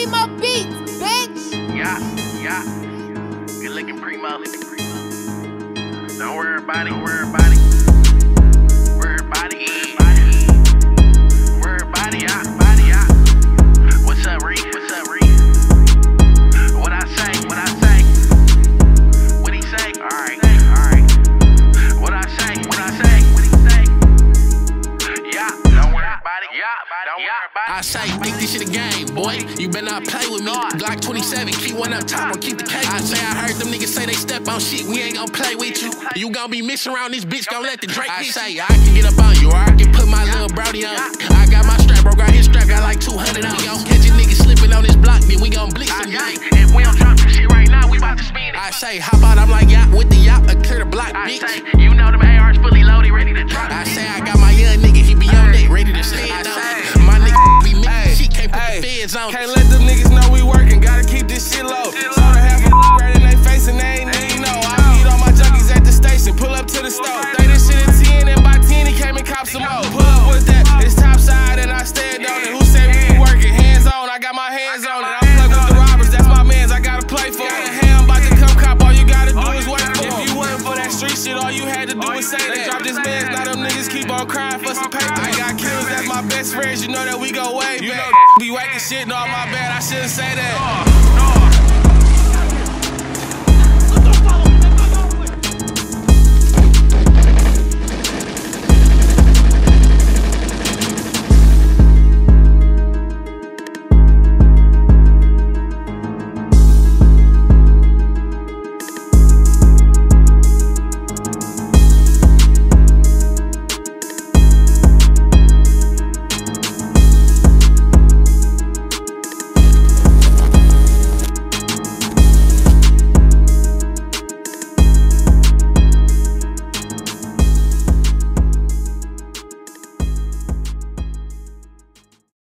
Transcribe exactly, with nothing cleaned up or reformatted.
Primo Beats, bitch. Yeah, yeah. Good looking Primo. Don't worry about it, don't worry about it. Worry about it, worry about it, yeah, body, yeah. What's up, Reed? What's up, Reed? What I say, what I say? What he say? Alright, alright. What I say, what I say? What he say? Yeah, don't worry about it, yeah, don't worry about it. I say, think this shit a game, boy. You better not play with me. Glock twenty-seven, keep one up top or keep the cake. I say, I heard them niggas say they step on shit. We ain't gon' play with you. You gon' be missing around this bitch, gon' let the Drake hit. I say, I can get up on you, or I can put my little brody on. I got my strap, bro, got his strap, got like two hundred on. We gon' catch a nigga slipping on this block, then we gon' blitz him. If we don't drop some shit right now, we bout to spin it. I say, hop out, I'm like, yacht with the yacht, uh, clear the block, bitch. I say, you know them A Rs fully loaded, ready to drop. I say, I got my young nigga, he be on that, ready to spin. I say, my nigga be mixing shit, can't put the feds on. Can't let them niggas know we working, gotta keep this shit low. Saw the half a right in they face and they ain't even know. I meet all my junkies at the station, pull up to the store. They this shit at ten and by ten he came and cop some more. Pull up with that, it's top side and I stand on it. Who say we be working? Hands on, I got my hands on it. I play with the robbers, that's my mans, I gotta play for it. Hey, I'm about to come cop, all you gotta do is wait for it. If you wasn't for that street shit, all you had to do was say that. Drop this mans, now them niggas keep on crying for some paper. I got kills, that's my best friends, you know that we go way back. Be whacking shit, no, my bad, I shouldn't say that.